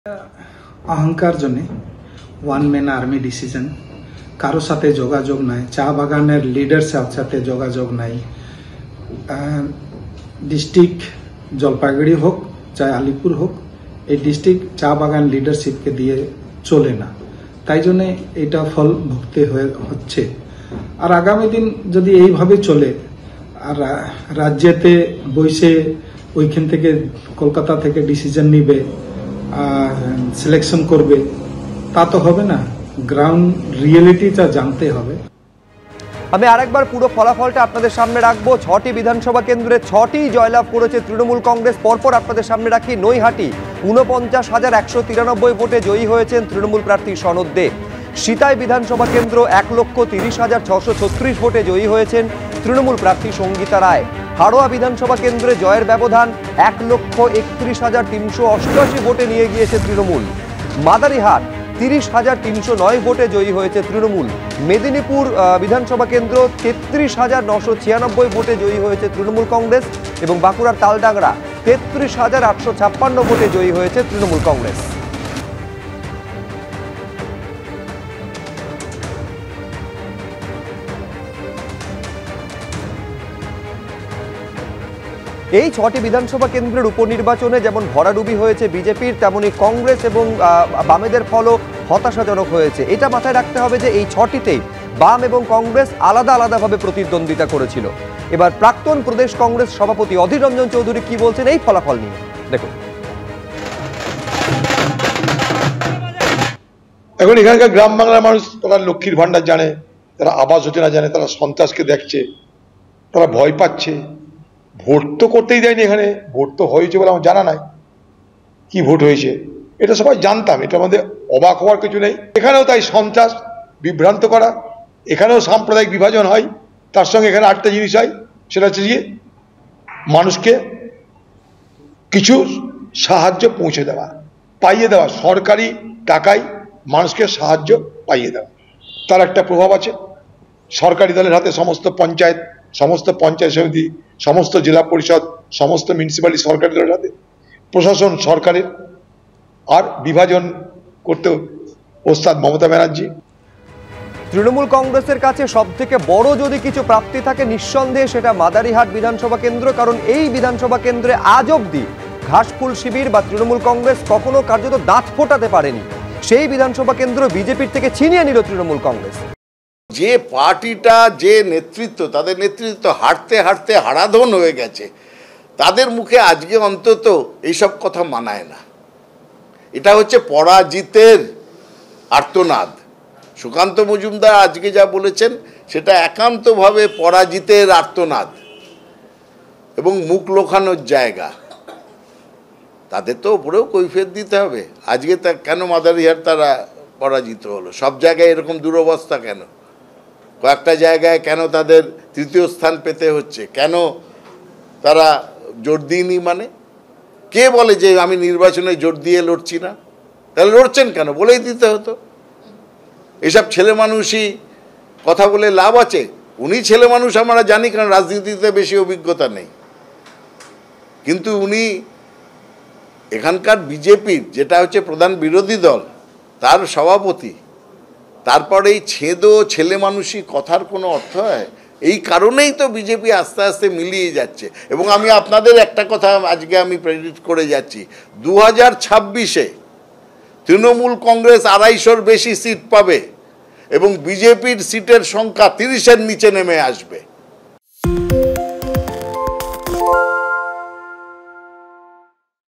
अहंकार जन्य one man army decision कारो साथे जोगाजोग नाई चा बागानेर लिडार साथे जोगाजोग नाई डिस्ट्रिक्ट जलपाईगुड़ी होक चाहे आलिपुर होक এই ডিস্ট্রিক্ট চা বাগান লিডারশিপকে দিয়ে চলে না তাই জন্য এটা ফল ভুগতে হচ্ছে আর আগামী দিন যদি এইভাবে চলে আর রাজ্যতে বইসে ওইখান থেকে কলকাতা থেকে ডিসিশন নিবে সিলেকশন করবে তা তো হবে না গ্রাউন্ড রিয়েলিটিটা জানতে হবে। আমি আরেকবার পুরো ফলাফলটা আপনাদের সামনে রাখবো। ৬টি বিধানসভা কেন্দ্রে ৬টি জয়লাভ করেছে তৃণমূল কংগ্রেস। পরপর আপনাদের সামনে রাখি নৈহাটি ৪৯,১৯৩ ভোটে জয়ী হয়েছেন তৃণমূল প্রার্থী সনদ দে। সিতাই বিধানসভা কেন্দ্র ১,৩০,৬৩৬ ভোটে জয়ী হয়েছেন তৃণমূল প্রার্থী সঙ্গীতা রায়। হাড়োয়া বিধানসভা কেন্দ্রে জয়ের ব্যবধান ১,৩১,৩৮৮ ভোটে নিয়ে গিয়েছে তৃণমূল। মাদারিহাট ৩০,৩০৯ ভোটে জয়ী হয়েছে তৃণমূল। মেদিনীপুর বিধানসভা কেন্দ্র ৩৩,৯৯৬ ভোটে জয়ী হয়েছে তৃণমূল কংগ্রেস এবং বাঁকুড়ার তালডাংরা ৩৩,৮৫৬ ভোটে জয়ী হয়েছে তৃণমূল কংগ্রেস। এই ৬টি বিধানসভা কেন্দ্রের উপনির্বাচনে যেমন ভরাডুবি হয়েছে বিজেপির, তেমনি কংগ্রেস এবং বামেদের ফলও হতাশাজনক হয়েছে। এটা মাথায় রাখতে হবে যে এই ৬টিতেই বাম এবং কংগ্রেস আলাদা আলাদাভাবে প্রতিদ্বন্দ্বিতা করেছিল। এবার প্রাক্তন প্রদেশ কংগ্রেস সভাপতি অধীর রঞ্জন চৌধুরী কি বলছেন এই ফলাফল নিয়ে দেখুন। এখন এখানকার গ্রাম বাংলার মানুষ তারা লক্ষ্মীর ভান্ডার জানে, তারা আবাস যোজনা জানে, তারা সন্ত্রাসকে দেখছে, তারা ভয় পাচ্ছে। ভোট তো করতেই দেয়নি, এখানে ভোট তো হয়েছে বলে আমার জানা নাই কি ভোট হয়েছে, এটা সবাই জানতাম, এটা আমাদের অবাক হওয়ার কিছু নেই। এখানেও তাই সন্ত্রাস বিভ্রান্ত করা, এখানেও সাম্প্রদায়িক বিভাজন হয়, তার সঙ্গে এখানে আরেকটা জিনিস হয়, সেটা হচ্ছে যে মানুষকে কিছু সাহায্য পৌঁছে দেওয়া, পাইয়ে দেওয়া, সরকারি টাকায় মানুষকে সাহায্য পাইয়ে দেওয়া, তার একটা প্রভাব আছে। সরকারি দলের হাতে সমস্ত পঞ্চায়েত, সমস্ত পঞ্চায়েত সমিতি, সমস্ত জেলা পরিষদ, সমস্ত মিউনিসিপ্যালিটি সরকারি দলের হাতে, প্রশাসন সরকারের, আর বিভাজন করতে ওস্তাদ মমতা ব্যানার্জি। তৃণমূল কংগ্রেসের কাছে সবথেকে বড় যদি কিছু প্রাপ্তি থাকে নিঃসন্দেহে সেটা মাদারিহাট বিধানসভা কেন্দ্র, কারণ এই বিধানসভা কেন্দ্রে আজ অবধি ঘাসফুল শিবির বা তৃণমূল কংগ্রেস কখনো কার্যত দাঁত ফোটাতে পারেনি। সেই বিধানসভা কেন্দ্র বিজেপির থেকে ছিনিয়ে নিল তৃণমূল কংগ্রেস। যে পার্টিটা, যে নেতৃত্ব, তাদের নেতৃত্ব হাঁটতে হাঁটতে হারাধন হয়ে গেছে, তাদের মুখে আজকে অন্তত এইসব কথা মানায় না। এটা হচ্ছে পরাজিতের আর্তনাদ। সুকান্ত মজুমদার আজকে যা বলেছেন সেটা একান্তভাবে পরাজিতের আর্তনাদ এবং মুখ লোকানোর জায়গা। তাদের তো ওপরেও কৈফিয়ত দিতে হবে। আজকে তা কেন মাদারিহাট তারা পরাজিত হলো? সব জায়গায় এরকম দুরবস্থা কেন? কয়েকটা জায়গায় কেন তাদের তৃতীয় স্থান পেতে হচ্ছে? কেন তারা জোর দিইনি? মানে কে বলে যে আমি নির্বাচনে জোর দিয়ে লড়ছি না? তাহলে লড়ছেন কেন বলেই দিতে হতো। এসব ছেলে মানুষই কথা বলে লাভ আছে? উনি ছেলে মানুষ আমরা জানি, কারণ রাজনীতিতে বেশি অভিজ্ঞতা নেই, কিন্তু উনি এখানকার বিজেপির, যেটা হচ্ছে প্রধান বিরোধী দল, তার সভাপতি। তারপরে এই ছেদো ছেলে মানুষই কথার কোনো অর্থ হয়? এই কারণেই তো বিজেপি আস্তে আস্তে মিলিয়ে যাচ্ছে। এবং আমি আপনাদের একটা কথা আজকে আমি প্রেডিক্ট করে যাচ্ছি, 2026-এ তৃণমূল কংগ্রেস 250-র বেশি সিট পাবে এবং বিজেপির সিটের সংখ্যা 30-এর নিচে নেমে আসবে।